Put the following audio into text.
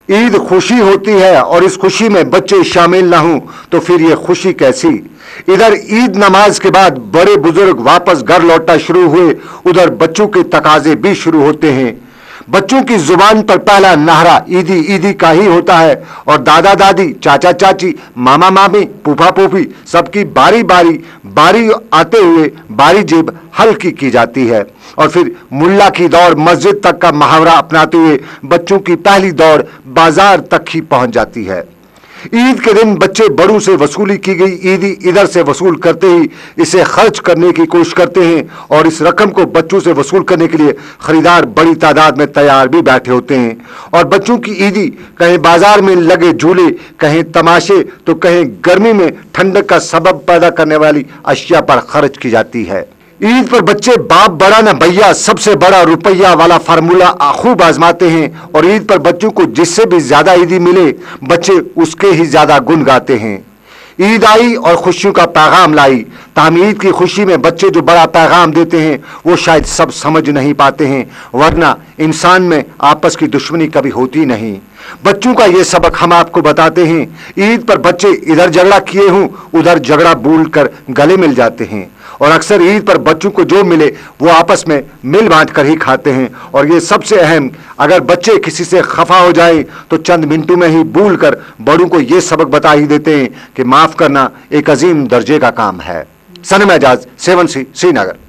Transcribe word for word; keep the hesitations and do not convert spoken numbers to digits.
ईद खुशी होती है और इस खुशी में बच्चे शामिल ना हों तो फिर ये खुशी कैसी। इधर ईद नमाज के बाद बड़े बुजुर्ग वापस घर लौटना शुरू हुए, उधर बच्चों के तकाजे भी शुरू होते हैं। बच्चों की जुबान पर पहला नारा ईदी ईदी का ही होता है और दादा दादी, चाचा चाची, मामा मामी, फूफा फूफी सबकी बारी बारी बारी आते हुए बारी जेब हल्की की जाती है और फिर मुल्ला की दौड़ मस्जिद तक का मुहावरा अपनाते हुए बच्चों की पहली दौड़ बाजार तक ही पहुंच जाती है। ईद के दिन बच्चे बड़ों से वसूली की गई ईदी इधर से वसूल करते ही इसे खर्च करने की कोशिश करते हैं और इस रकम को बच्चों से वसूल करने के लिए खरीदार बड़ी तादाद में तैयार भी बैठे होते हैं और बच्चों की ईदी कहीं बाजार में लगे झूले, कहीं तमाशे तो कहीं गर्मी में ठंडक का सबब पैदा करने वाली अशिया पर खर्च की जाती है। ईद पर बच्चे बाप बड़ा न भैया सबसे बड़ा रुपया वाला फार्मूला खूब आजमाते हैं और ईद पर बच्चों को जिससे भी ज्यादा ईदी मिले बच्चे उसके ही ज्यादा गुन गाते हैं। ईद आई और खुशियों का पैगाम लाई। ताहम ईद की खुशी में बच्चे जो बड़ा पैगाम देते हैं वो शायद सब समझ नहीं पाते हैं, वरना इंसान में आपस की दुश्मनी कभी होती नहीं। बच्चों का ये सबक हम आपको बताते हैं। ईद पर बच्चे इधर झगड़ा किए हों उधर झगड़ा भूल कर गले मिल जाते हैं और अक्सर ईद पर बच्चों को जो मिले वो आपस में मिल बांट कर ही खाते हैं और ये सबसे अहम, अगर बच्चे किसी से खफा हो जाएं तो चंद मिनटों में ही भूल कर बड़ों को ये सबक बता ही देते हैं कि माफ करना एक अजीम दर्जे का काम है। Sanam Ejaz, seven C, Srinagar.